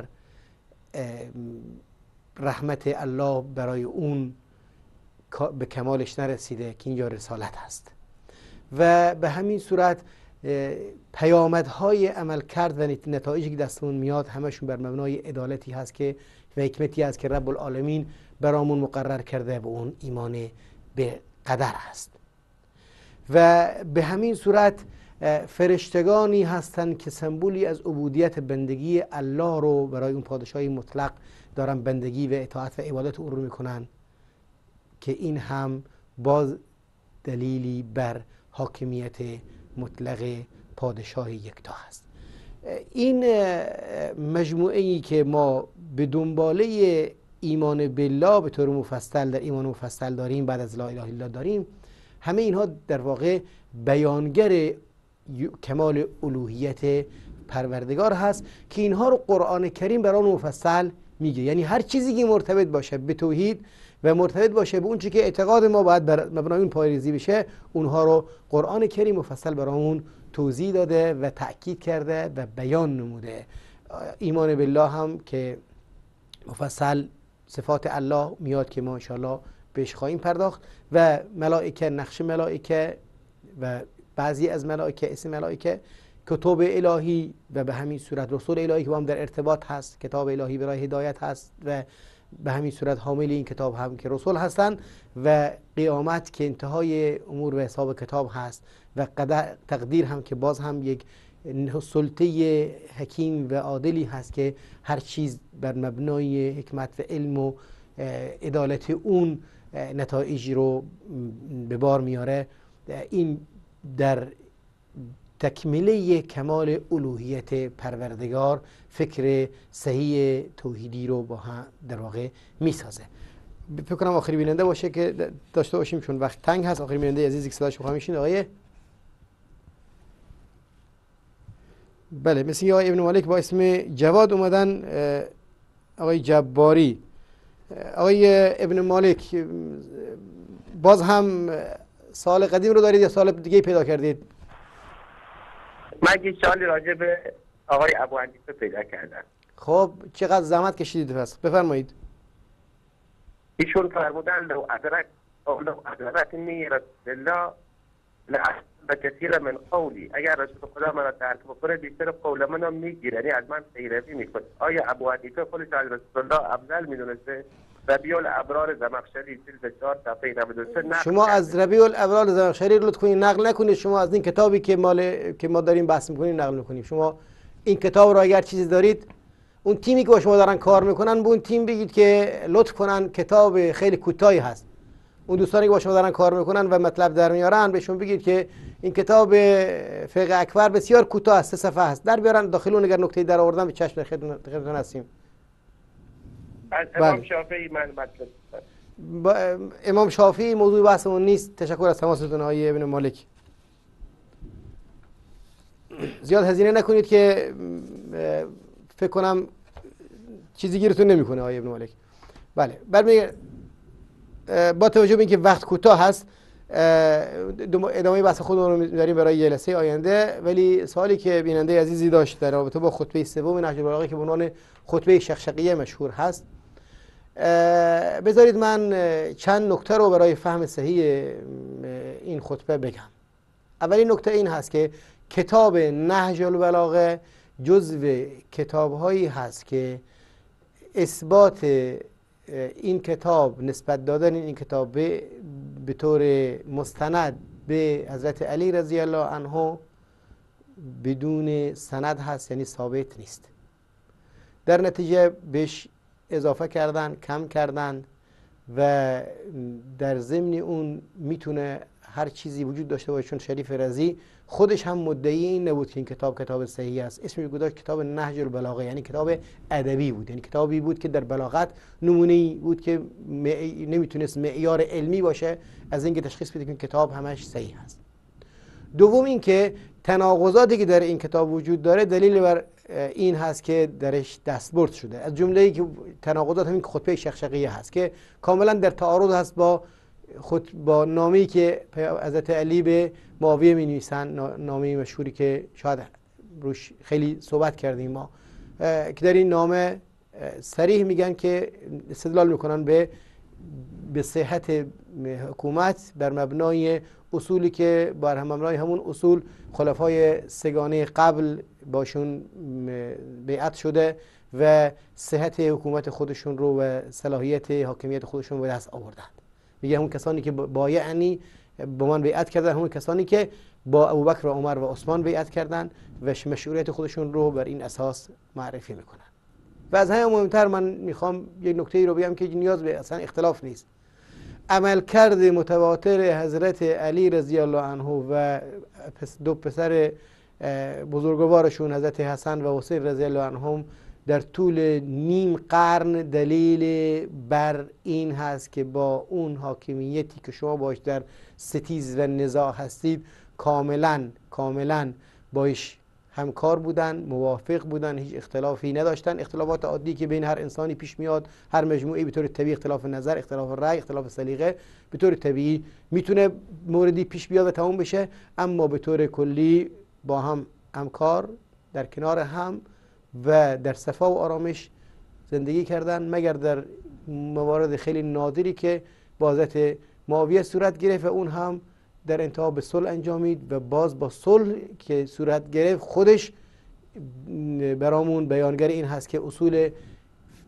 رحمت الله برای اون به کمالش نرسیده که اینجا رسالت هست. و به همین صورت پیامدهای عمل کرد و نتایجی که دستمون میاد همشون بر مبنای عدالتی هست که و حکمتی هست که رب العالمین برامون مقرر کرده و اون ایمان به قدر هست. و به همین صورت فرشتگانی هستند که سمبولی از عبودیت بندگی الله رو برای اون پادشاهی مطلق دارن بندگی و اطاعت و عبادت او رو میکنن، که این هم باز دلیلی بر حاکمیت مطلق پادشاه یکتا هست. این مجموعه‌ای که ما به دنباله ایمان بالله به طور مفصل در ایمان مفصل داریم، بعد از لا اله الا الله داریم، همه اینها در واقع بیانگر کمال الوهیت پروردگار هست که اینها رو قرآن کریم برای مفصل میگه. یعنی هر چیزی که مرتبط باشه به توحید و مرتبط باشه به اون چیزی که اعتقاد ما باید بر مبنای اون پایه‌ریزی بشه، اونها رو قرآن کریم مفصل برامون توضیح داده و تأکید کرده و بیان نموده. ایمان بالله هم که مفصل صفات الله میاد که ما انشاءالله بهش خواهیم پرداخت، و ملائکه، نقش ملائکه و بعضی از ملائکه، اسم ملائکه، کتب الهی و به همین صورت رسول الهی که با هم در ارتباط هست، کتاب الهی برای هدایت هست و به همین صورت حامل این کتاب هم که رسول هستند و قیامت که انتهای امور و حساب کتاب هست و تقدیر هم که باز هم یک سلطه حکیم و عادلی هست که هر چیز بر مبنای حکمت و علم و عدالت اون نتایجی رو به بار میاره. این در تکمیله کمال الوهیت پروردگار فکر صحیح توحیدی رو با هم در واقع میسازه. فکر کنم آخری بیننده باشه که داشته باشیم چون وقت تنگ هست. آخری بیننده عزیزی که صداش بخوام میشین آقای بله مثل آقای ابن مالک با اسم جواد اومدن. آقای جباری، آقای ابن مالک باز هم سال قدیم رو دارید یا سال دیگه پیدا کردید؟ من یه سوالی راجع به آقای ابو حنیفه پیدا کردم. خب چقدر زحمت کشیدید پس؟ بفرمایید. ایشون فرمودن لو ادرکنی رسول الله به کثیر من قولی، اگر رسول خدا من را ترک بکنه بیشتر قول منو میگیره، یعنی از من پیروی میکنه. آیا ابو حنیفه خودش از رسول الله افضل میدونسته؟ ربیع الابرار زمخشری جلد 4 صفحه 93 شما از ربیع الابرار زمخشری لطف کنید نقل نکنید. شما از این کتابی که ما داریم بحث میکنیم نقل میکنیم. شما این کتاب رو اگر چیزی دارید، اون تیمی که با شما دارن کار میکنن به اون تیم بگید که لطف کنن کتاب خیلی کوتاهی هست. اون دوستانی که با شما دارن کار میکنن و مطلب در میارن بهشون بگید که این کتاب فقه اکبر بسیار کوتاه است، 3 صفحه است، در بیارن داخل اون اگر نکته در آوردن به چشم خدمتتون هستیم. از امام شافعی من مطلب امام شافعی موضوع بحثمون نیست. تشکر از تماستون آقای ابن مالک. زیاد هزینه نکنید که فکر کنم چیزی گیرتون نمیکنه آقای ابن مالک. بله برمیگردم با توجه به اینکه وقت کوتاه هست ادامه بحث خودمون رو داریم برای جلسه آینده، ولی سوالی که بیننده عزیزی داشت در رابطه با خطبه سوم نهج البلاغه که به عنوان خطبه شقشقیه مشهور هست، بذارید من چند نکته رو برای فهم صحیح این خطبه بگم. اولین نکته این هست که کتاب نهج البلاغه جزو کتاب‌هایی هست که اثبات این کتاب، نسبت دادن این کتاب به طور مستند به حضرت علی رضی الله عنه بدون سند هست، یعنی ثابت نیست. در نتیجه بهش اضافه کردن، کم کردن و در ضمن اون میتونه هر چیزی وجود داشته باشه. چون شریف رضی خودش هم مدعی این نبود که این کتاب صحیح است. اسمش گذاشت کتاب نهج البلاغه، یعنی کتاب ادبی بود، یعنی کتابی بود که در بلاغت نمونه‌ای بود که نمیتونست معیار علمی باشه از اینکه تشخیص بده که این کتاب همش صحیح است. دوم این که تناقضاتی که در این کتاب وجود داره دلیل بر این هست که درش دستبرد شده. از جمله که تناقضات همین خطبه شقشقیه هست که کاملا در تعارض هست با نامه‌ای که حضرت علی به معاویه می‌نویسن، نامه مشهوری که شاید روش خیلی صحبت کردیم ما، که در این نامه صریح میگن که استدلال میکنن به صحت حکومت بر مبنای اصولی که بر مبنای همون اصول خلفای سگانه قبل باشون بیعت شده و صحت حکومت خودشون رو و صلاحیت حاکمیت خودشون به دست آوردن. میگه همون کسانی که بایعنی با من بیعت کردن، همون کسانی که با ابوبکر و عمر و عثمان بیعت کردن و مشروعیت خودشون رو بر این اساس معرفی میکنن. و از همه مهمتر من میخوام یک نکته ای رو بگم که نیاز به اصلا اختلاف نیست. عملکرد متواتر حضرت علی رضی الله عنه و دو پسر بزرگوارشون حضرت حسن و حسین رضی الله عنهم در طول نیم قرن دلیل بر این هست که با اون حاکمیتی که شما باش در ستیز و نزاع هستید کاملا باش همکار بودن، موافق بودن، هیچ اختلافی نداشتن. اختلافات عادی که بین هر انسانی پیش میاد، هر مجموعی به طور طبیعی اختلاف نظر، اختلاف رأی، اختلاف سلیقه به طور طبیعی میتونه موردی پیش بیاد و تموم بشه، اما به طور کلی با هم همکار در کنار هم و در صفا و آرامش زندگی کردن، مگر در موارد خیلی نادری که با حضرت معاویه صورت گرفت و اون هم در انتها به صلح انجامید و باز با صلح که صورت گرفت خودش برامون بیانگر این هست که اصول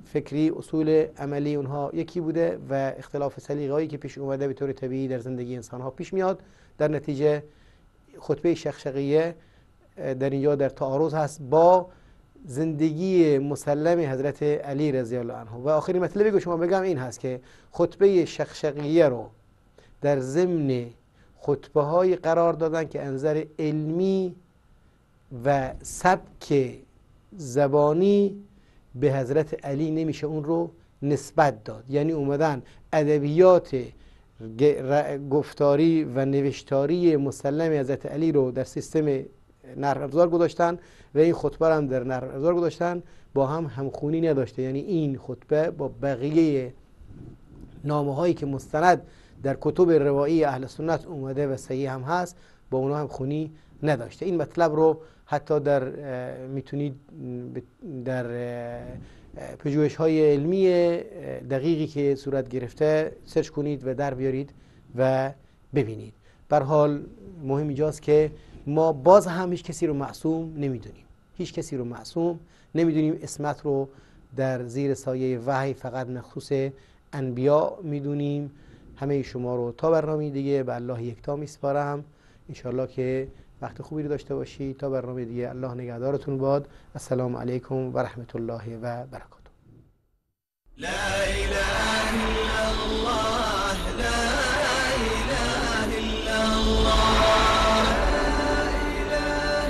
فکری، اصول عملی اونها یکی بوده و اختلاف سلیقه‌ای که پیش اومده به طور طبیعی در زندگی انسان‌ها پیش میاد. در نتیجه خطبه شقشقیه در اینجا در تعارض هست با زندگی مسلم حضرت علی رضی الله عنه. و آخرین مطلبی که شما بگم این هست که خطبه شقشقیه رو در ضمن خطبه های قرار دادن که انظر علمی و سبک زبانی به حضرت علی نمیشه اون رو نسبت داد. یعنی اومدن ادبیات گفتاری و نوشتاری مسلم حضرت علی رو در سیستم نرم افزار گذاشتن و این خطبه هم در نرم افزار گذاشتن، با هم همخونی نداشته. یعنی این خطبه با بقیه نامه هایی که مستند در کتب روایی اهل سنت اومده و صحیح هم هست با اونا هم خونی نداشته. این مطلب رو حتی در میتونید در پژوهش های علمی دقیقی که صورت گرفته سرچ کنید و در بیارید و ببینید. به هر حال مهم اینجاست که ما باز هم هیچ کسی رو معصوم نمیدونیم، هیچ کسی رو معصوم نمیدونیم. اسمت رو در زیر سایه وحی فقط مخصوص انبیا میدونیم. همه شما رو تا برنامه دیگه به الله یکتا میسپارم. انشالله که وقت خوبی رو داشته باشید. تا برنامه دیگه الله نگهدارتون باد. السلام علیکم و رحمت الله و برکاته. لا إله إلا الله لا إله إلا الله لا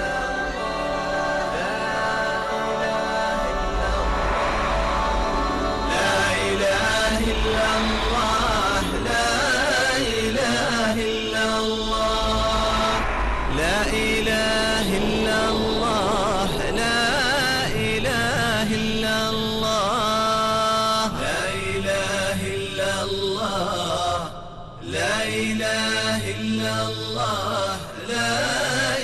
إله إلا الله لا إله إلا الله لا إله إلا الله لا إله إلا الله لا إله إلا الله لا